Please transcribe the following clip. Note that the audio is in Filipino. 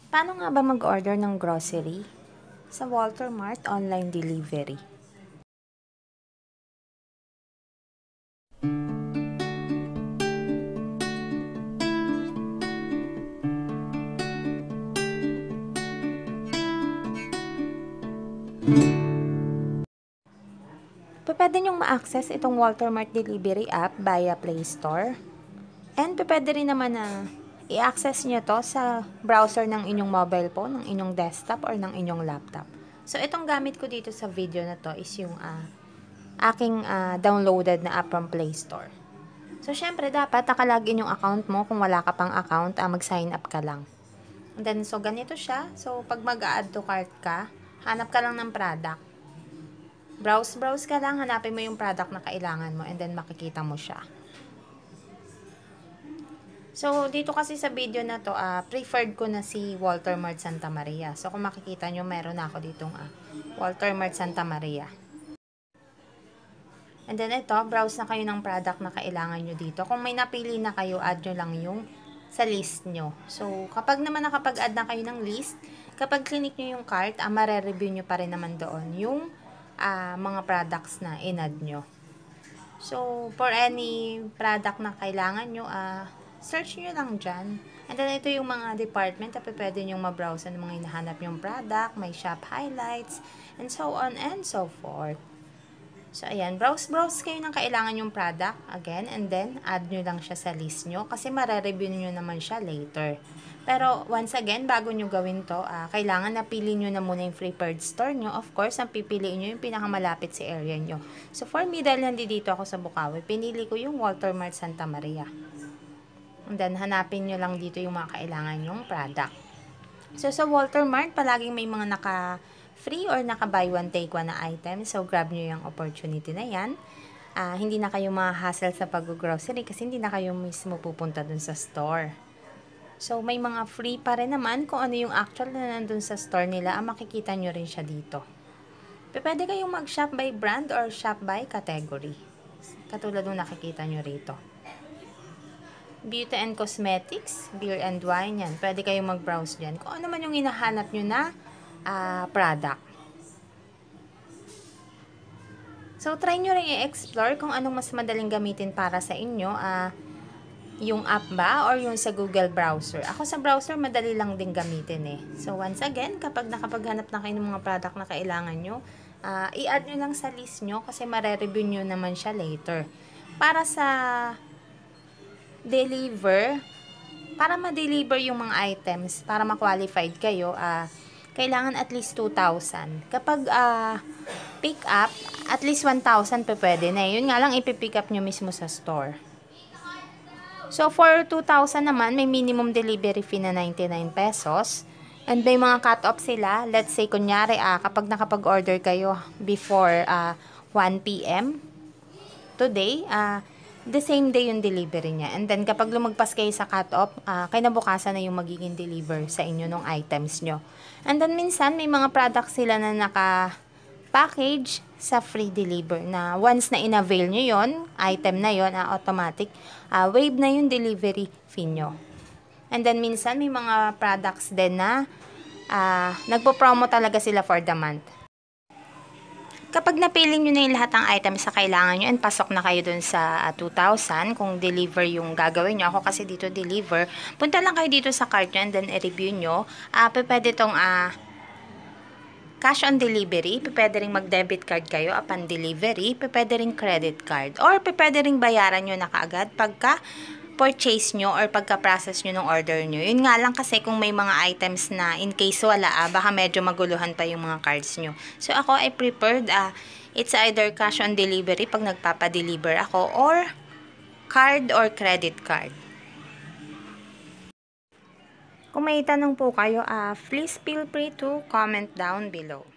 Paano nga ba mag-order ng grocery sa Waltermart online delivery? Pwede nyong ma-access itong Waltermart delivery app via Play Store. And pwede rin naman na i-access nyo to sa browser ng inyong mobile phone, ng inyong desktop, or ng inyong laptop. So, itong gamit ko dito sa video na to is yung aking downloaded na app from Play Store. So, syempre, dapat nakalagin yung account mo. Kung wala ka pang account, mag-sign up ka lang. And then, so, ganito siya. So, pag mag-add to cart ka, hanap ka lang ng product. Browse ka lang, hanapin mo yung product na kailangan mo, and then makikita mo siya. So, dito kasi sa video na to, preferred ko na si Waltermart Santa Maria. So, kung makikita nyo, meron na ako ditong Waltermart Santa Maria. And then, ito, browse na kayo ng product na kailangan nyo dito. Kung may napili na kayo, add nyo lang yung sa list nyo. So, kapag naman nakapag-add na kayo ng list, kapag clinic nyo yung cart, mare-review nyo pa rin naman doon yung mga products na in-add nyo. So, for any product na kailangan nyo, search nyo lang dyan. And then, ito yung mga department na pwede nyo mabrowse ng mga hinahanap yung product, may shop highlights, and so on and so forth. So, ayan, browse kayo ng kailangan yung product, again, and then, add nyo lang siya sa list nyo, kasi mare-review nyo naman siya later. Pero, once again, bago nyo gawin to, kailangan napili nyo na muna yung preferred store nyo. Of course, ang pipiliin nyo yung pinakamalapit sa area nyo. So, for me, dahil nandito ako sa Bukawi, pinili ko yung Waltermart Santa Maria. And then, hanapin nyo lang dito yung mga kailangan yung product. So, sa Waltermart, palaging may mga naka-free or naka-buy one, take one na item. So, grab nyo yung opportunity na yan. Hindi na kayo ma-hassle sa pag-grocery kasi hindi na kayo mismo pupunta dun sa store. So, may mga free pa rin naman kung ano yung actual na nandun sa store nila. Makikita nyo rin siya dito. Pwede kayong mag-shop by brand or shop by category. Katulad nung nakikita nyo rito. Beauty and cosmetics, beer and wine, yan. Pwede kayong mag-browse dyan. Kung ano man yung hinahanap nyo na product. So, try nyo rin i-explore kung anong mas madaling gamitin para sa inyo. Yung app ba or yung sa Google browser. Ako sa browser, madali lang din gamitin eh. So, once again, kapag nakapaghanap na kayo ng mga product na kailangan nyo, i-add nyo lang sa list nyo kasi mare-review nyo naman siya later. Para sa para ma-deliver yung mga items, para ma-qualified kayo, kailangan at least 2,000. Kapag pick up, at least 1,000 pa pwede na. Yun nga lang, ipipick up nyo mismo sa store. So, for 2,000 naman, may minimum delivery fee na 99 pesos. And may mga cut-off sila. Let's say, kunyari, kapag nakapag-order kayo before 1 p.m. today, the same day yung delivery niya. And then, kapag lumagpas kayo sa cut-off, kinabukasan na yung magiging deliver sa inyo ng items nyo. And then, minsan, may mga products sila na naka-package sa free deliver na once na in-avail nyo yon, item na yon, automatic, waive na yung delivery fee nyo. And then, minsan, may mga products din na nagpo-promo talaga sila for the month. Kapag napili nyo na yung lahat ng items sa kailangan nyo and pasok na kayo dun sa 2,000, kung deliver yung gagawin nyo, ako kasi dito deliver, punta lang kayo dito sa cart nyo and then i-review nyo. Pwede itong cash on delivery, pwede rin mag-debit card kayo upon delivery, pwede rin credit card, or pwede rin bayaran nyo na kaagad pagka purchase nyo or pagka-process nyo ng order nyo. Yun nga lang kasi kung may mga items na in case wala, baka medyo maguluhan pa yung mga cards nyo. So, ako I preferred, it's either cash on delivery pag nagpapa-deliver ako or card or credit card. Kung may tanong po kayo, please feel free to comment down below.